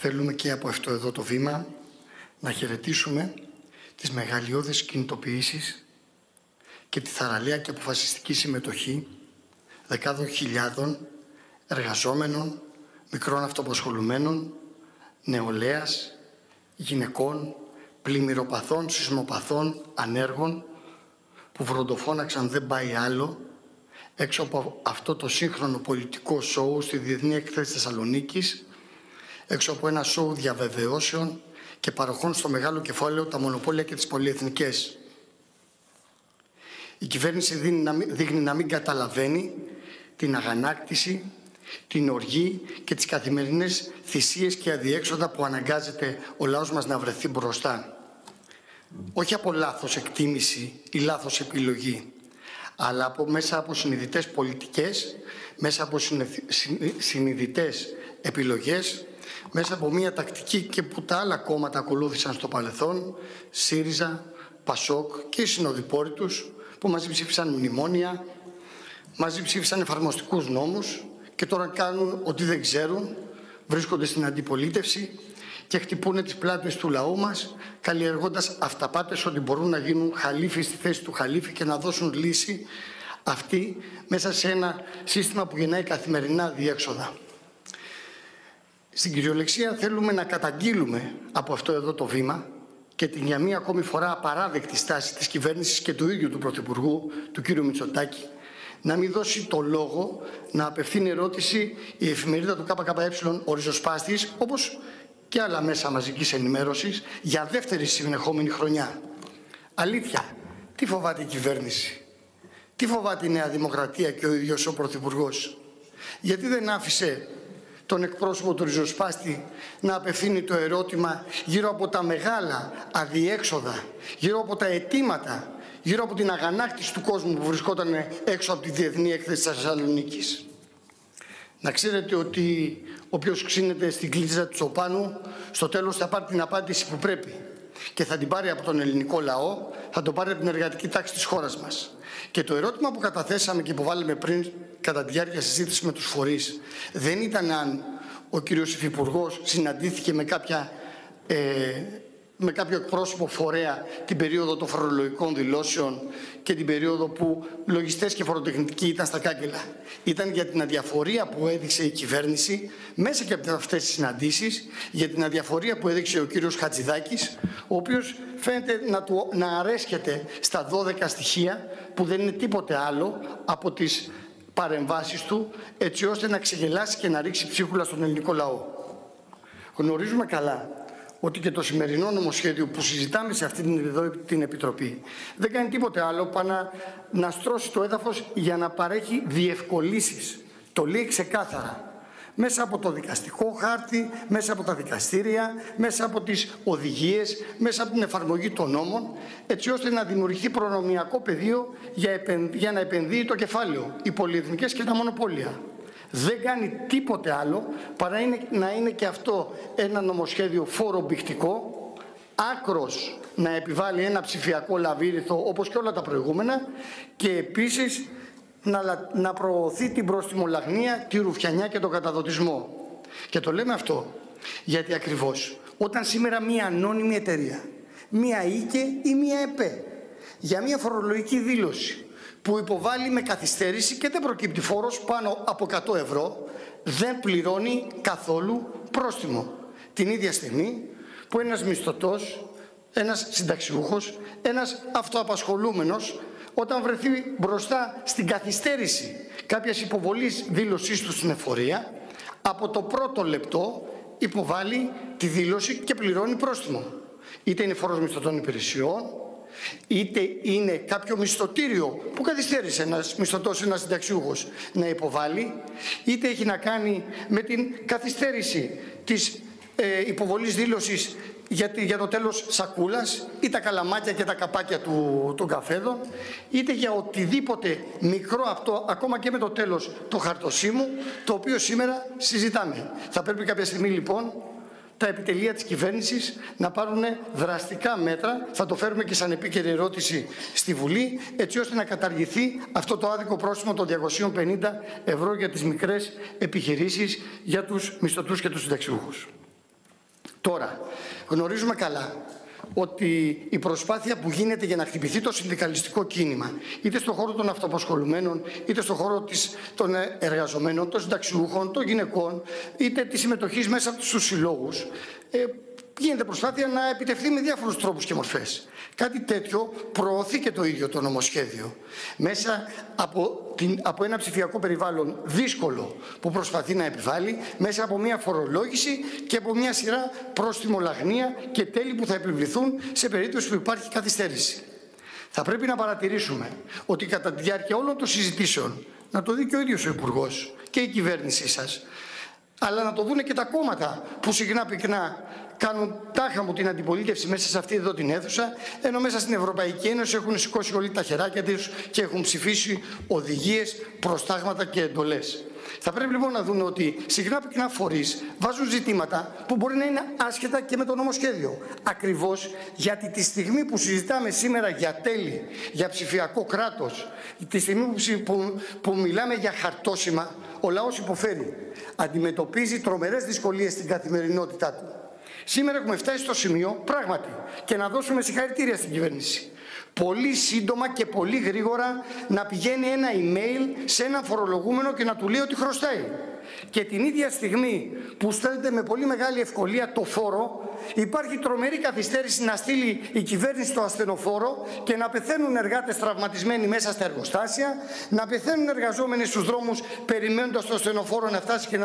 Θέλουμε και από αυτό εδώ το βήμα να χαιρετήσουμε τις μεγαλειώδεις κινητοποιήσεις και τη θαραλέα και αποφασιστική συμμετοχή δεκάδων χιλιάδων εργαζόμενων, μικρών αυτοαπασχολουμένων, νεολαίας, γυναικών, πλημμυροπαθών, σεισμοπαθών, ανέργων που βροντοφώναξαν «Δεν πάει άλλο» έξω από αυτό το σύγχρονο πολιτικό σόου στη Διεθνή Έκθεση Θεσσαλονίκης, έξω από ένα σόου διαβεβαιώσεων και παροχών στο μεγάλο κεφάλαιο, τα μονοπόλια και τις πολυεθνικές. Η κυβέρνηση δείχνει να μην καταλαβαίνει την αγανάκτηση, την οργή και τις καθημερινές θυσίες και αδιέξοδα που αναγκάζεται ο λαός μας να βρεθεί μπροστά. Όχι από λάθος εκτίμηση ή λάθος επιλογή, αλλά μέσα από συνειδητές πολιτικές, μέσα από συνειδητές επιλογές, μέσα από μια τακτική και που τα άλλα κόμματα ακολούθησαν στο παρελθόν, ΣΥΡΙΖΑ, ΠΑΣΟΚ και οι συνοδοιπόροι τους, που μαζί ψήφισαν μνημόνια, μαζί ψήφισαν εφαρμοστικούς νόμους και τώρα κάνουν ότι δεν ξέρουν, βρίσκονται στην αντιπολίτευση και χτυπούν τις πλάτες του λαού μας, καλλιεργώντας αυταπάτες ότι μπορούν να γίνουν χαλίφοι στη θέση του χαλίφη και να δώσουν λύση αυτή μέσα σε ένα σύστημα που γεννάει καθημερινά διέξοδα. Στην κυριολεξία θέλουμε να καταγγείλουμε από αυτό εδώ το βήμα και την για μία ακόμη φορά απαράδεκτη στάση της κυβέρνησης και του ίδιου του Πρωθυπουργού, του κ. Μητσοτάκη, να μην δώσει το λόγο να απευθύνει ερώτηση η εφημερίδα του ΚΚΕ, ο Ριζοσπάστης, όπως και άλλα μέσα μαζικής ενημέρωσης, για δεύτερη συνεχόμενη χρονιά. Αλήθεια, τι φοβάται η κυβέρνηση, τι φοβάται η Νέα Δημοκρατία και ο ίδιος ο Πρωθυπουργός? Γιατί δεν άφησε τον εκπρόσωπο του Ριζοσπάστη να απευθύνει το ερώτημα γύρω από τα μεγάλα αδιέξοδα, γύρω από τα αιτήματα, γύρω από την αγανάκτηση του κόσμου που βρισκόταν έξω από τη Διεθνή Έκθεση της Θεσσαλονίκης? Να ξέρετε ότι όποιος ξύνεται στην κλίτσα του Τσοπάνου, στο τέλος θα πάρει την απάντηση που πρέπει. Και θα την πάρει από τον ελληνικό λαό, θα το πάρει από την εργατική τάξη της χώρας μας. Και το ερώτημα που καταθέσαμε και υποβάλαμε πριν κατά τη διάρκεια συζήτησης με τους φορείς δεν ήταν αν ο κύριος Υφυπουργός συναντήθηκε με κάποιο εκπρόσωπο φορέα την περίοδο των φορολογικών δηλώσεων και την περίοδο που λογιστές και φοροτεχνικοί ήταν στα κάγκελα. Ήταν για την αδιαφορία που έδειξε η κυβέρνηση μέσα και από αυτές τις συναντήσεις, για την αδιαφορία που έδειξε ο κύριος Χατζηδάκης, ο οποίος φαίνεται να αρέσκεται στα 12 στοιχεία που δεν είναι τίποτε άλλο από τις παρεμβάσεις του, έτσι ώστε να ξεγελάσει και να ρίξει ψίχουλα στον ελληνικό λαό. Γνωρίζουμε καλά ότι και το σημερινό νομοσχέδιο που συζητάμε σε αυτή την Επιτροπή δεν κάνει τίποτε άλλο παρά να στρώσει το έδαφος για να παρέχει διευκολύνσεις. Το λέει ξεκάθαρα. Μέσα από το δικαστικό χάρτη, μέσα από τα δικαστήρια, μέσα από τις οδηγίες, μέσα από την εφαρμογή των νόμων, έτσι ώστε να δημιουργηθεί προνομιακό πεδίο για να επενδύει το κεφάλαιο, οι πολυεθνικές και τα μονοπόλια. Δεν κάνει τίποτε άλλο παρά να είναι και αυτό ένα νομοσχέδιο φορομπηχτικό, άκρος να επιβάλλει ένα ψηφιακό λαβύρινθο όπως και όλα τα προηγούμενα και επίσης να προωθεί την προστιμολαγνία, τη ρουφιανιά και τον καταδοτισμό. Και το λέμε αυτό γιατί ακριβώς όταν σήμερα μία ανώνυμη εταιρεία, μία ΙΚΕ ή μία ΕΠΕ για μία φορολογική δήλωση που υποβάλλει με καθυστέρηση και δεν προκύπτει φόρος πάνω από 100 ευρώ, δεν πληρώνει καθόλου πρόστιμο. Την ίδια στιγμή που ένας μισθωτός, ένας συνταξιούχος, ένας αυτοαπασχολούμενος, όταν βρεθεί μπροστά στην καθυστέρηση κάποιας υποβολής δήλωσής του στην εφορία, από το πρώτο λεπτό υποβάλλει τη δήλωση και πληρώνει πρόστιμο. Είτε είναι φόρος μισθωτών υπηρεσιών, είτε είναι κάποιο μισθωτήριο που καθυστέρησε ένας μισθωτός, ένας συνταξιούχος να υποβάλει, είτε έχει να κάνει με την καθυστέρηση της υποβολής δήλωσης για το τέλος σακούλας ή τα καλαμάκια και τα καπάκια των καφέδων, είτε για οτιδήποτε μικρό αυτό, ακόμα και με το τέλος το χαρτοσύμου, το οποίο σήμερα συζητάμε. Θα πρέπει κάποια στιγμή λοιπόν τα επιτελεία της κυβέρνησης να πάρουν δραστικά μέτρα, θα το φέρουμε και σαν επίκαιρη ερώτηση στη Βουλή, έτσι ώστε να καταργηθεί αυτό το άδικο πρόστιμο των 250 ευρώ για τις μικρές επιχειρήσεις, για τους μισθωτούς και τους συνταξιούχους. Τώρα, γνωρίζουμε καλά ότι η προσπάθεια που γίνεται για να χτυπηθεί το συνδικαλιστικό κίνημα, είτε στον χώρο των αυτοαπασχολουμένων, είτε στον χώρο των εργαζομένων, των συνταξιούχων, των γυναικών, είτε τη συμμετοχή μέσα στους συλλόγους, γίνεται προσπάθεια να επιτευχθεί με διάφορους τρόπους και μορφές. Κάτι τέτοιο προωθεί και το ίδιο το νομοσχέδιο. Μέσα από ένα ψηφιακό περιβάλλον δύσκολο που προσπαθεί να επιβάλλει, μέσα από μια φορολόγηση και από μια σειρά πρόστιμολαγνία και τέλη που θα επιβληθούν σε περίπτωση που υπάρχει καθυστέρηση. Θα πρέπει να παρατηρήσουμε ότι κατά τη διάρκεια όλων των συζητήσεων, να το δει και ο ίδιος ο Υπουργός και η κυβέρνησή σας, αλλά να το δούνε και τα κόμματα που συχνά πυκνά κάνουν τάχα μου την αντιπολίτευση μέσα σε αυτή εδώ την αίθουσα, ενώ μέσα στην Ευρωπαϊκή Ένωση έχουν σηκώσει όλοι τα χεράκια τους και έχουν ψηφίσει οδηγίες, προστάγματα και εντολές. Θα πρέπει λοιπόν να δουν ότι συχνά πυκνά φορείς βάζουν ζητήματα που μπορεί να είναι άσχετα και με το νομοσχέδιο. Ακριβώς γιατί τη στιγμή που συζητάμε σήμερα για τέλη, για ψηφιακό κράτος, τη στιγμή που μιλάμε για χαρτόσημα, ο λαός υποφέρει. Αντιμετωπίζει τρομερές δυσκολίες στην καθημερινότητά του. Σήμερα έχουμε φτάσει στο σημείο, πράγματι, και να δώσουμε συγχαρητήρια στην κυβέρνηση, πολύ σύντομα και πολύ γρήγορα να πηγαίνει ένα email σε έναν φορολογούμενο και να του λέει ότι χρωστάει. Και την ίδια στιγμή που στέλνεται με πολύ μεγάλη ευκολία το φόρο, υπάρχει τρομερή καθυστέρηση να στείλει η κυβέρνηση το ασθενοφόρο και να πεθαίνουν εργάτες τραυματισμένοι μέσα στα εργοστάσια, να πεθαίνουν εργαζόμενοι στους δρόμους περιμένοντας το ασθενοφόρο να φτάσει και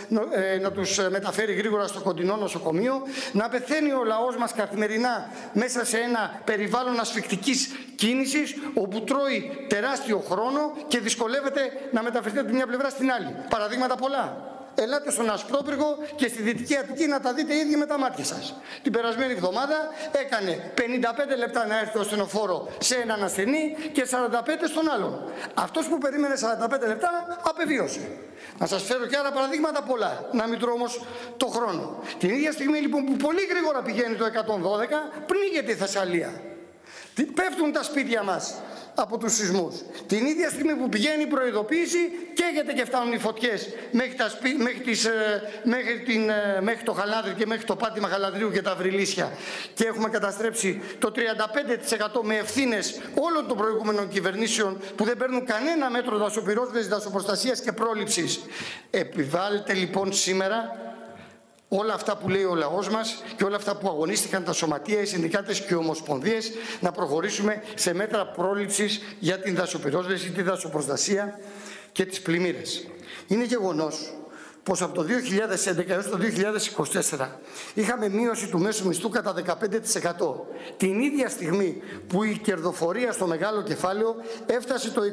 να τους μεταφέρει γρήγορα στο κοντινό νοσοκομείο, να πεθαίνει ο λαός μας καθημερινά μέσα σε ένα περιβάλλον ασφυκτικής κίνησης, όπου τρώει τεράστιο χρόνο και δυσκολεύεται να μεταφερθεί από τη μια πλευρά στην άλλη. Παραδείγματα πολλά. Ελάτε στον Ασπρόπυργο και στη Δυτική Αττική να τα δείτε ίδιοι με τα μάτια σας. Την περασμένη εβδομάδα έκανε 55 λεπτά να έρθει το ασθενοφόρο σε έναν ασθενή και 45 στον άλλον. Αυτός που περίμενε 45 λεπτά απεβίωσε. Να σας φέρω και άλλα παραδείγματα πολλά, να μην τρώω όμως το χρόνο. Την ίδια στιγμή λοιπόν που πολύ γρήγορα πηγαίνει το 112, πνίγεται η Θεσσαλία. Πέφτουν τα σπίτια μας από τους σεισμούς. Την ίδια στιγμή που πηγαίνει η προειδοποίηση, καίγεται και φτάνουν οι φωτιές μέχρι το Χαλάνδρι και μέχρι το πάτημα Χαλανδρίου και τα Βρυλίσια. Και έχουμε καταστρέψει το 35% με ευθύνες όλων των προηγούμενων κυβερνήσεων που δεν παίρνουν κανένα μέτρο δασοπυρόσβεσης, δασοπροστασίας και πρόληψης. Επιβάλλεται λοιπόν σήμερα όλα αυτά που λέει ο λαός μας και όλα αυτά που αγωνίστηκαν τα σωματεία, οι συνδικάτες και οι ομοσπονδίες, να προχωρήσουμε σε μέτρα πρόληψης για την δασοπυρόσβεση, τη δασοπροστασία και τις πλημμύρες. Είναι γεγονός πως από το 2011 έως το 2024 είχαμε μείωση του μέσου μισθού κατά 15%. Την ίδια στιγμή που η κερδοφορία στο μεγάλο κεφάλαιο έφτασε το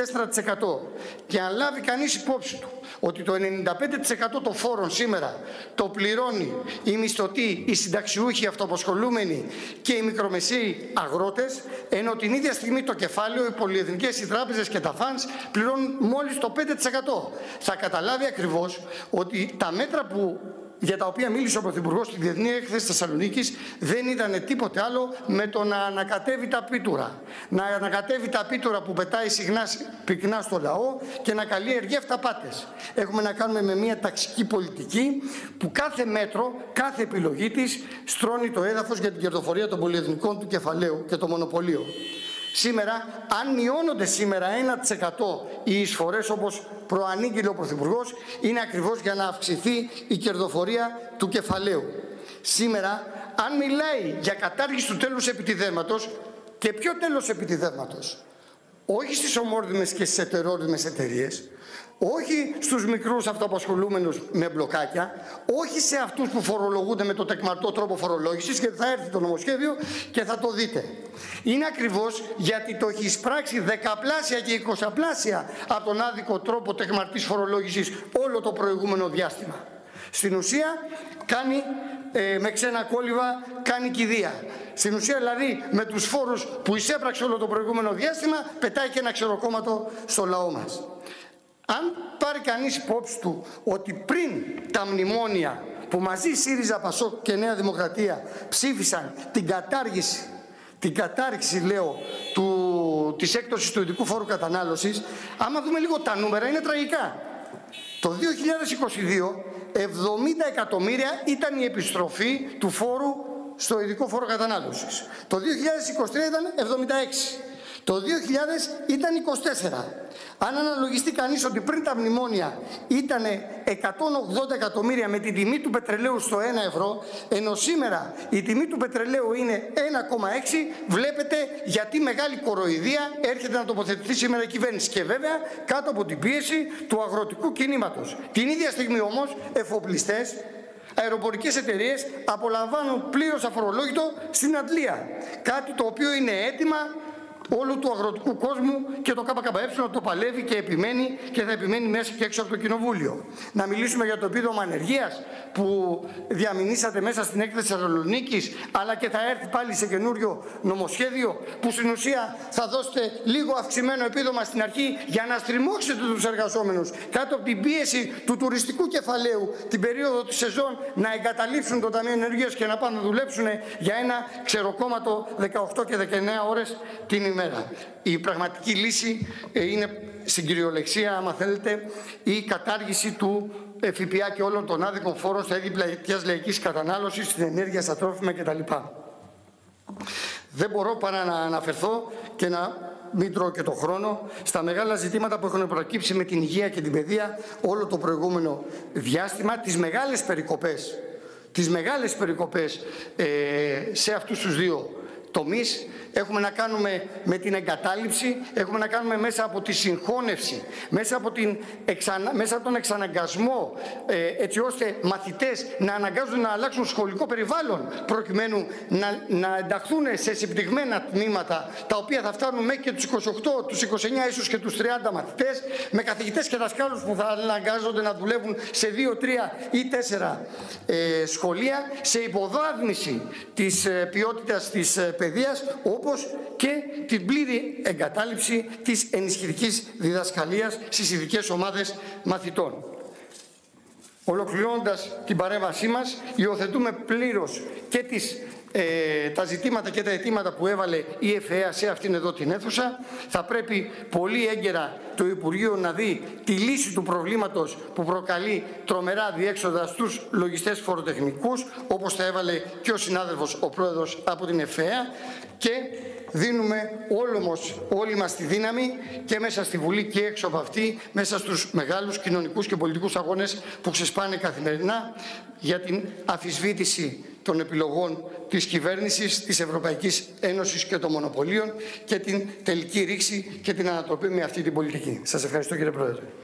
24%. Και αν λάβει κανείς υπόψη του ότι το 95% των φόρων σήμερα το πληρώνει οι μισθωτοί, οι συνταξιούχοι, οι αυτοαπασχολούμενοι και οι μικρομεσαίοι αγρότες, ενώ την ίδια στιγμή το κεφάλαιο, οι πολυεθνικές, οι τράπεζες και τα φαντς πληρώνουν μόλις το 5%. Θα καταλάβει ακριβώς ότι τα μέτρα για τα οποία μίλησε ο Πρωθυπουργός στη Διεθνή Έκθεση Θεσσαλονίκης δεν ήταν τίποτε άλλο με το να ανακατεύει τα πίτουρα. Να ανακατεύει τα πίτουρα που πετάει συχνά πυκνά στο λαό και να καλλιεργεί αυταπάτες. Έχουμε να κάνουμε με μια ταξική πολιτική που κάθε μέτρο, κάθε επιλογή της στρώνει το έδαφος για την κερδοφορία των πολυεθνικών του κεφαλαίου και το μονοπωλίο. Σήμερα, αν μειώνονται σήμερα 1% οι εισφορές όπως προανήγγειλε ο Πρωθυπουργός, είναι ακριβώς για να αυξηθεί η κερδοφορία του κεφαλαίου. Σήμερα, αν μιλάει για κατάργηση του τέλους επιτιδεύματος, και ποιο τέλος επιτιδεύματος? Όχι στις ομόρδιμες και στις ετερόρδιμες εταιρείες, όχι στους μικρούς αυτοαπασχολούμενους με μπλοκάκια, όχι σε αυτούς που φορολογούνται με το τεκμαρτό τρόπο φορολόγησης, και θα έρθει το νομοσχέδιο και θα το δείτε. Είναι ακριβώς γιατί το έχει εισπράξει δεκαπλάσια και εικοσαπλάσια από τον άδικο τρόπο τεκμαρτής φορολόγησης όλο το προηγούμενο διάστημα. Στην ουσία κάνει με ξένα κόλληβα, κάνει κηδεία. Στην ουσία δηλαδή με τους φόρους που εισέπραξε όλο το προηγούμενο διάστημα πετάει και ένα ξεροκόμματο στο λαό μας. Αν πάρει κανείς υπόψη του ότι πριν τα μνημόνια που μαζί ΣΥΡΙΖΑ, ΠΑΣΟΚ και Νέα Δημοκρατία ψήφισαν την κατάργηση λέω της έκπτωσης του ειδικού φόρου κατανάλωσης, άμα δούμε λίγο τα νούμερα είναι τραγικά. Το 2022, 70 εκατομμύρια ήταν η επιστροφή του φόρου στο ειδικό φόρο κατανάλωσης. Το 2023 ήταν 76. Το 2000 ήταν 24. Αν αναλογιστεί κανείς ότι πριν τα μνημόνια ήταν 180 εκατομμύρια με την τιμή του πετρελαίου στο 1 ευρώ, ενώ σήμερα η τιμή του πετρελαίου είναι 1,6, βλέπετε γιατί μεγάλη κοροϊδία έρχεται να τοποθετηθεί σήμερα η κυβέρνηση. Και βέβαια κάτω από την πίεση του αγροτικού κινήματος. Την ίδια στιγμή όμως εφοπλιστές, αεροπορικές εταιρείες απολαμβάνουν πλήρως αφορολόγητο στην αντλία. Κάτι το οποίο είναι αίτημα όλου του αγροτικού κόσμου και το ΚΚΕ το παλεύει και επιμένει και θα επιμένει μέσα και έξω από το Κοινοβούλιο. Να μιλήσουμε για το επίδομα ανεργίας που διαμηνήσατε μέσα στην έκθεση Θεσσαλονίκης, αλλά και θα έρθει πάλι σε καινούριο νομοσχέδιο που στην ουσία θα δώσετε λίγο αυξημένο επίδομα στην αρχή για να στριμώξετε τους εργαζόμενους κάτω από την πίεση του τουριστικού κεφαλαίου την περίοδο της σεζόν να εγκαταλείψουν το Ταμείο Ενεργείας και να πάνε να δουλέψουν για ένα ξεροκόμματο 18 και 19 ώρες την ημέρα. Η πραγματική λύση είναι στην κυριολεξία, άμα θέλετε, η κατάργηση του ΦΠΑ και όλων των άδικων φόρων στα είδη πλατείας λαϊκής κατανάλωσης, στην ενέργεια, στα τρόφιμα κτλ. Δεν μπορώ παρά να αναφερθώ και να μην τρώω και το χρόνο στα μεγάλα ζητήματα που έχουν προκύψει με την υγεία και την παιδεία όλο το προηγούμενο διάστημα, τις μεγάλες περικοπές σε αυτούς τους δύο τομείς. Έχουμε να κάνουμε με την εγκατάλειψη, έχουμε να κάνουμε μέσα από τη συγχώνευση, μέσα από τον εξαναγκασμό, έτσι ώστε μαθητές να αναγκάζονται να αλλάξουν σχολικό περιβάλλον προκειμένου να ενταχθούν σε συμπτυγμένα τμήματα τα οποία θα φτάνουν μέχρι και τους 28, τους 29, ίσως και τους 30 μαθητές, με καθηγητές και δασκάλους που θα αναγκάζονται να δουλεύουν σε 2, 3 ή 4 σχολεία, σε υποβάθμιση της ποιότητας της παιδείας, όπως και την πλήρη εγκατάλειψη της ενισχυτικής διδασκαλίας στις ειδικές ομάδες μαθητών. Ολοκληρώνοντας την παρέμβασή μας, υιοθετούμε πλήρως και τα ζητήματα και τα αιτήματα που έβαλε η ΕΦΕΑ σε αυτήν εδώ την αίθουσα. Θα πρέπει πολύ έγκαιρα το Υπουργείο να δει τη λύση του προβλήματος που προκαλεί τρομερά διέξοδα στους λογιστές φοροτεχνικούς, όπως τα έβαλε και ο συνάδελφος, ο πρόεδρος από την ΕΦΕΑ, και δίνουμε όλοι μας τη δύναμη και μέσα στη Βουλή και έξω από αυτή, μέσα στους μεγάλους κοινωνικούς και πολιτικούς αγώνες που ξεσπάνε καθημερινά για την αμφισβήτηση των επιλογών της κυβέρνησης, της Ευρωπαϊκής Ένωσης και των μονοπωλίων και την τελική ρήξη και την ανατροπή με αυτή την πολιτική. Σας ευχαριστώ, κύριε Πρόεδρε.